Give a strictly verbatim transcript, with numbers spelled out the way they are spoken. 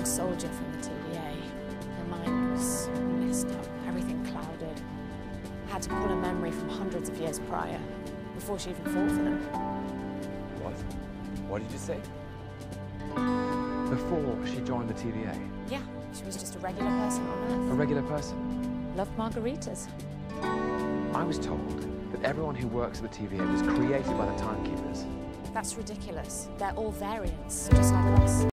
soldier from the T V A. Her mind was messed up, everything clouded. I had to pull a memory from hundreds of years prior, before she even fought for them. What? What did you say? Before she joined the T V A? Yeah, she was just a regular person on Earth. A regular person? Loved margaritas. I was told that everyone who works at the T V A was created by the timekeepers. That's ridiculous. They're all variants, just like us.